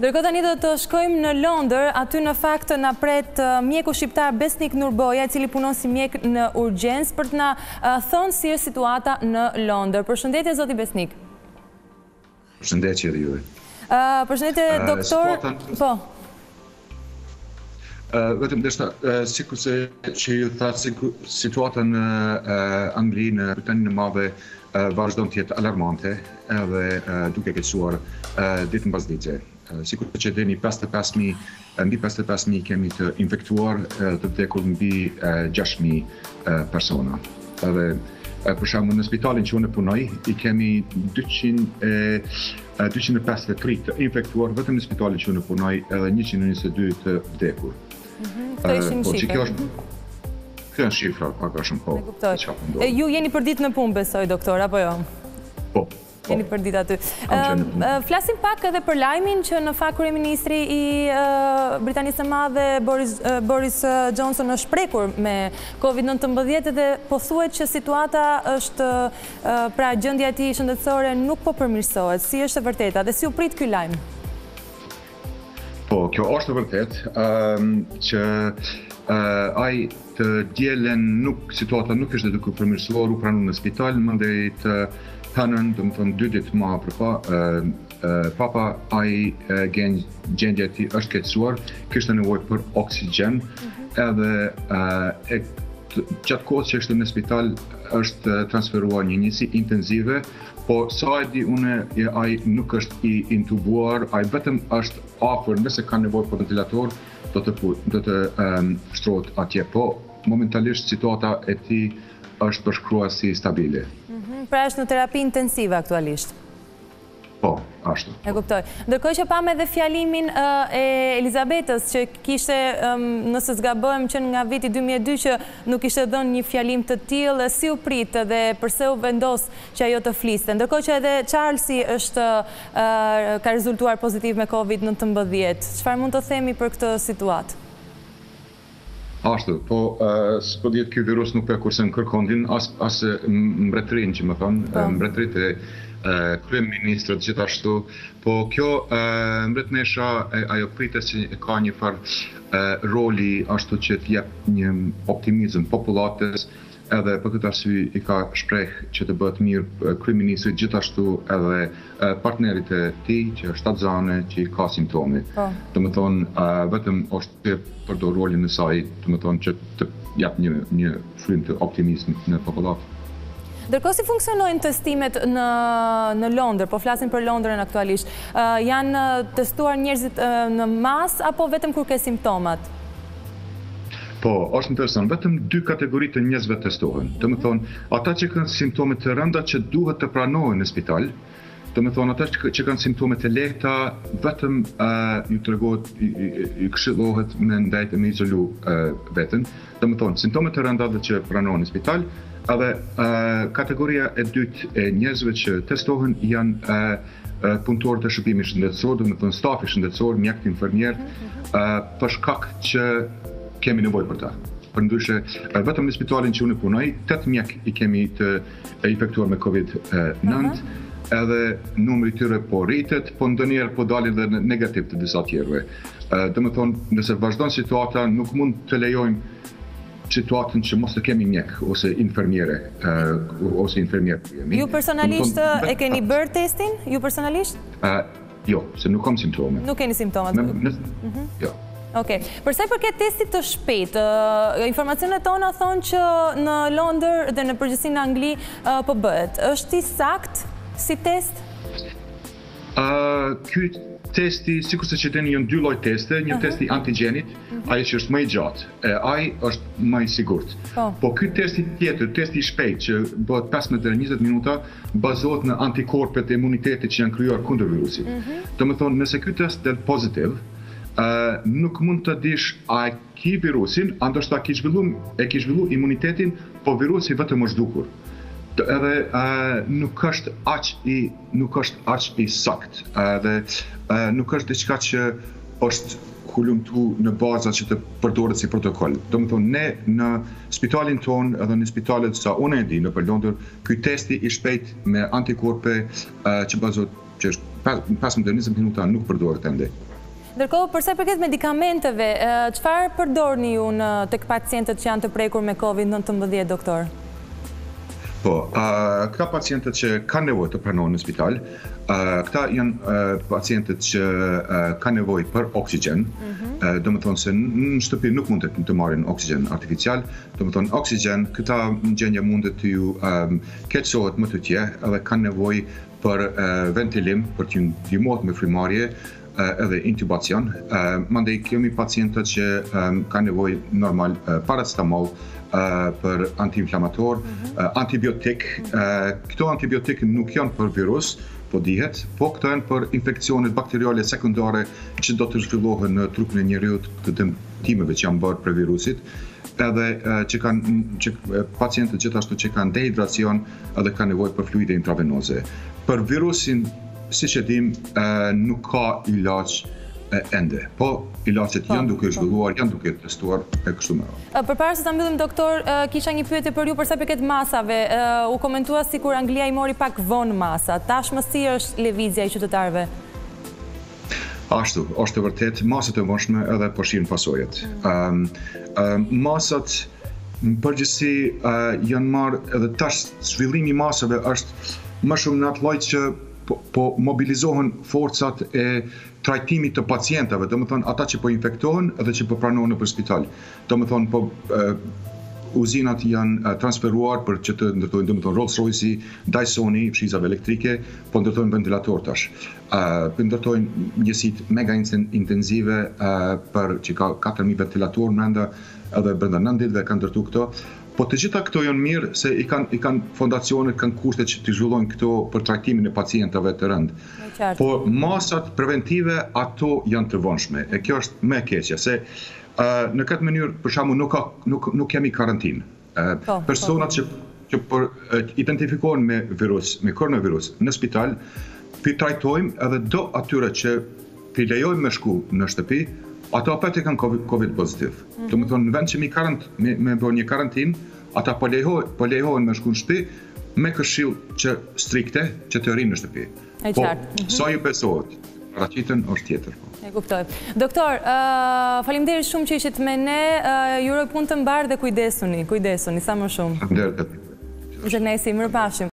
Ndërkohë tani do të shkojmë në Londër, aty në fakt na pret mjeku shqiptar Besnik Nurboja, i cili punon si mjek në urgjencë për të na thënë si është situata në Londër. Përshëndetje zoti Besnik. Përshëndetje edhe juve. Përshëndetje doktor. Po. Vetëm deshta, sikur se që ju thatë, situata në Angli, në Britaninë e Madhe, vazhdon të jetë alarmante edhe duke keqësuar ditë mbas dite. Sikur që dini 55.000 kemi të infektuar, të vdekur mbi 6.000 persona. Edhe për shembull në spitalin që unë punoj, i kemi 253 të infektuar vetëm në spitalin që unë punoj, edhe 122 të vdekur. Këto ishin shifra. Kjo janë shifra, pak a shumë po. Ju jeni për ditë në punë, besoj, doktor, apo jo? Po. Jeni për ditë aty. Flasim pak edhe për lajmin që në fakt kryeministri i Britanisë së Madhe Boris Johnson është prekur me COVID-19 dhe po thuhet që situata është, pra gjendja e tij shëndetësore nuk po përmirësohet. Si është e vërteta dhe si u prit ky lajm? Po, kjo është e vërtetë që ai të dielën situata nuk është duke përmirësuar, u pranuar në spital, mandej të hënën, do të thonë 2 ditë më papa ai gjendja e tij është keqësuar, kishte nevojë për oksigjen, edhe gjatë kohës që ishte në spital është transferuar një njësi intenzive, po sa e di unë ai nuk është i intubuar, ai vetëm është afër, nëse ka nevojë për ventilator, do të shtrohet atje, po momentalisht situata e tij është përshkruar si stabile. Pra është në terapi intensive aktualisht? Po, ashtu. E kuptoj. Ndërkohë që pam edhe fjalimin e Elizabetës, që kishte, nëse zgabojmë që nga viti 2002, që nuk ishte dhënë një fjalim të tillë, si u prit dhe përse u vendos që ajo të fliste. Ndërkohë që edhe Charlesi ka rezultuar pozitiv me COVID-19. Çfarë mund të themi për këtë situatë? Ashtu, po, s'po dihet ky virus nuk pe kurse në kërkondin, as mbretërinë që më thonë, mbretëritë e kryeministrët gjithashtu, po kjo mbretënesha ajo pritet që ka një farë roli ashtu që të jep një optimizëm popullatës, edhe për këtë arsye i ka shpreh që të bëhet mirë kryeministri, gjithashtu edhe partnerit e tij që është shtatzane që ka simptome. Domethënë vetëm është të përdor rolin e saj, domethënë që të jap një frym të optimizmit në popullat. Ndërkohë si funksionojnë testimet në Londër, po flasim për Londrën aktualisht, janë testuar njerëzit në masë apo vetëm kur ke simptomat? Po, është interesant, vetëm 2 kategori të njerëzve testohen. Domethënë, ata që kanë simptome të rënda që duhet të pranohen në spital, domethënë ata që kanë simptome të lehta, vetëm ju tregohet, ju këshillohet me ndajtë me izolu veten. Domethënë, simptome të rënda dhe që pranohen në spital, edhe kategoria e dytë e njerëzve që testohen janë punëtorët e shërbimit shëndetësor, domethënë stafi shëndetësor, mjekët, infermierët, për shkak që kemi nevojë për ta. Përndryshe, vetëm në spitalin që unë punoj, 8 mjek i kemi të infektuar me COVID-19, edhe numri i tyre po rritet, po ndonjëherë po dalin dhe negativ të disa tjerëve. Domethënë, nëse vazhdon situata, nuk mund të lejojmë situatën që mos të kemi mjek ose infermiere ose infermierë. Ju personalisht e keni bërë testin? Ju personalisht? Jo, se nuk kam simptome. Nuk keni simptomat? Jo. Okej. Përsa i përket testit të shpejtë, informacionet tona thonë që në Londër dhe në përgjithësi në Angli po bëhet. Është i sakt si test? Ky testi, sikurse që tani janë 2 lloj teste, një testi antigjenit, ai që është më i gjatë, ai është më i sigurt. Po ky testi tjetër, testi i shpejtë që bëhet 15 deri 20 minuta, bazohet në antikorpet e imunitetit që janë krijuar kundër virusit. Domethënë, nëse ky test del pozitiv, nuk mund të dish a ki virusin, ndoshta e ki zhvillu imunitetin, po virusi vetëm është dukur. Edhe nuk është aq i sakt, dhe nuk është diçka që është hulumtu në baza që të përdoret si protokoll. Domethënë, ne në spitalin ton, edhe në spitalet sa unë e di në Londër, ky testi i shpejt me antikorpe që bazohet që është 15-20 minuta nuk përdoret ende. Ndërkohë, përsa i përket medikamenteve, çfarë përdorni ju tek pacientët që janë të prekur me COVID-19, doktor? Po, këta pacientët që kanë nevojë të pranohen në spital, këta janë pacientët që kanë nevojë për oksigjen, do të thonë se në shtëpi nuk mund të marrin oksigjen artificial, do të thonë oksigjen, këta gjendje mundet të ju keqësohet më të tje, edhe kanë nevojë për ventilim, për të ndihmuar me frymarrje, edhe intubacion. Mandej kemi pacientët që kanë nevojë normal paracetamol për antiinflamator, antibiotik. Këto antibiotik nuk janë për virus, po dihet, po këto janë për infeksionet bakteriale sekundare që do të zhvillohen në trupin e njeriut të dëmtimeve që janë bërë për virusit, edhe që pacientët gjithashtu që kanë dehidracion edhe kanë nevojë për fluide intravenoze. Për virusin, siç e dim, nuk ka ilaç ende, po ilaçet janë duke zhvilluar, janë duke testuar e kështu me radhë. Përpara se ta mbyllim, doktor, kisha një pyetje për ju për sa i përket masave. U komentua sikur Anglia i mori pak vonë masat. Tashmë si është lëvizja i qytetarëve? Ashtu, është e vërtet, masat e vonshme edhe po shihen pasojat. Masat në përgjithësi janë marrë edhe tash zhvillimi i masave është më shumë në atë lloj që po mobilizohen forcat e trajtimit të pacientave, do të thonë ata që po infektohen edhe që po pranohen në spital. Do të thonë po uzinat janë transferuar për që të ndërtojnë, do të thonë Rolls-Royce, Dysoni, fshizave elektrike, po ndërtojnë ventilator tash. Ndërtojnë njësit mega intenzive për që ka 4000 ventilator brenda, edhe brenda 9 ditëve kanë ndërtu këto. Po të gjitha këto janë mirë se i kanë fondacionet, kanë kushtet që të zhvillojnë këto për trajtimin e pacientave të rëndë. Po masat preventive, ato janë të vonshme. E kjo është më e keqja, se në këtë mënyrë, për shembull, nuk kemi karantinë. Personat që identifikohen me virus, me koronavirus në spital, pi trajtojmë edhe do atyre që pi lejojmë me shku në shtëpi, ato apet e kanë COVID pozitiv. Do të thonë, në vend që me bërë një karantinë, ata po lejohen me shku në shtëpi, me këshill që strikte që të rinë në shtëpi. Po, sa ju besohet, paraqiten është tjetër. E kuptoj. Doktor, faleminderit shumë që ishit me ne, ju uroj punë të mbarë dhe kujdesuni sa më shumë. Faleminderit. Zënesi, mirëpafshim.